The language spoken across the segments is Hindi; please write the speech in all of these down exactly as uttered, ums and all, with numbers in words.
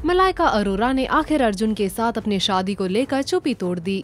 मलाइका अरोरा ने आखिर अर्जुन के साथ अपनी शादी को लेकर चुप्पी तोड़ दी।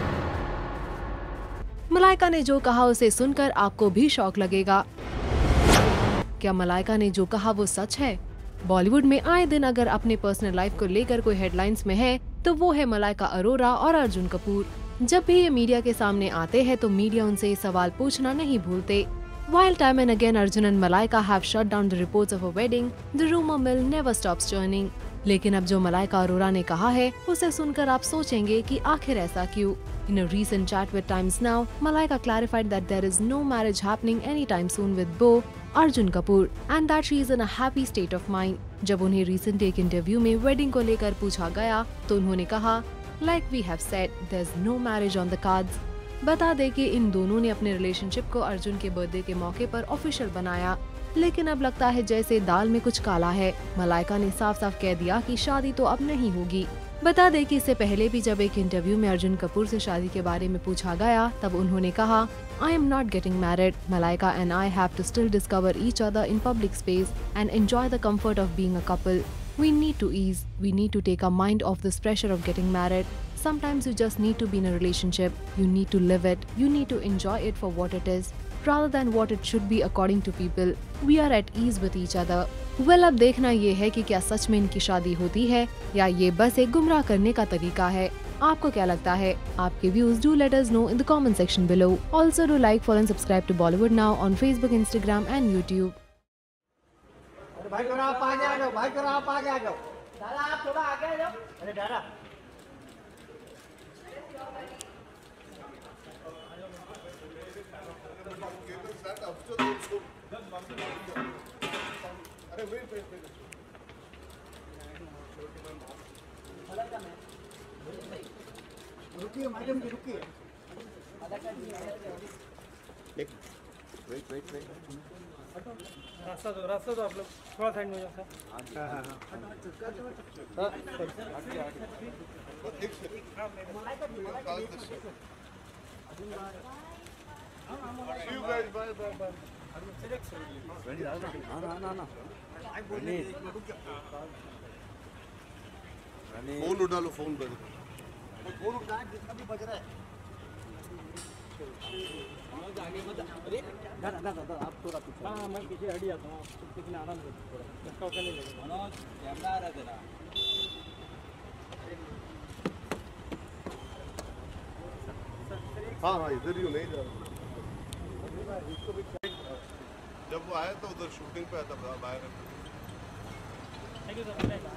मलाइका ने जो कहा उसे सुनकर आपको भी शौक लगेगा। क्या मलाइका ने जो कहा वो सच है? बॉलीवुड में आए दिन अगर अपने पर्सनल लाइफ को लेकर कोई हेडलाइंस में है तो वो है मलाइका अरोरा और अर्जुन कपूर। जब भी ये मीडिया के सामने आते हैं तो मीडिया उनसे ये सवाल पूछना नहीं भूलते। While time and again Arjun and Malaika have shut down the reports of a wedding, the rumor mill never stops churning. लेकिन अब जो मलाइका अरोरा ने कहा है उसे सुनकर आप सोचेंगे कि आखिर ऐसा क्यों? In a recent chat with Times Now, Malaika clarified that there is no marriage happening anytime soon with beau Arjun Kapoor and that she is in a happy state of mind. जब उन्हें recent एक इंटरव्यू में वेडिंग को लेकर पूछा गया तो उन्होंने कहा, Like we have said, there's no marriage on the cards. बता दें कि इन दोनों ने अपने रिलेशनशिप को अर्जुन के बर्थडे के मौके पर ऑफिशियल बनाया, लेकिन अब लगता है जैसे दाल में कुछ काला है। मलाइका ने साफ साफ कह दिया कि शादी तो अब नहीं होगी। बता दें कि इससे पहले भी जब एक इंटरव्यू में अर्जुन कपूर से शादी के बारे में पूछा गया तब उन्होंने कहा, I am not getting married. Malaika and I have to still discover each other in public space and enjoy the comfort of being a couple. We need to ease. We need to take our mind off this pressure of getting married. Sometimes you just need to be in a relationship. You need to live it. You need to enjoy it for what it is, rather than what it should be according to people. We are at ease with each other. Well, अब देखना ये है कि क्या सच में इनकी शादी होती है या ये बस एक गुमराह करने का तरीका है। आपको क्या लगता है? आपके views do let us know in the comment section below. Also do like, follow and subscribe to Bollywood now on Facebook, Instagram and YouTube. भाई थोड़ा आप आगे आ जाओ, भाई थोड़ा आप आगे आ जाओ। दादा आप थोड़ा आगे आ जाओ। अरे दादा अरे वेट वेट वेट रुकिए मैडम जी रुकिए। वेट वेट वेट रास्ता दो रास्ता दो आप लोग थोड़ा साइड में हो जाओ सर। अच्छा हाँ फोन उठा लो, फोन बज फोन उठा जितना भी बज रहा है। दादा दादा दादा आप थोड़ा पीछे। हाँ मैं पीछे हट जाता हूँ, आप कितने आराम से थोड़ा धक्का उक्का नहीं लगेगा। मनोज कैमरा आ रहा है तेरा। हाँ हाँ इधर ही नहीं जा रहा। जब वो आया तो उधर शूटिंग पे आया था बाहर। Thank you sir.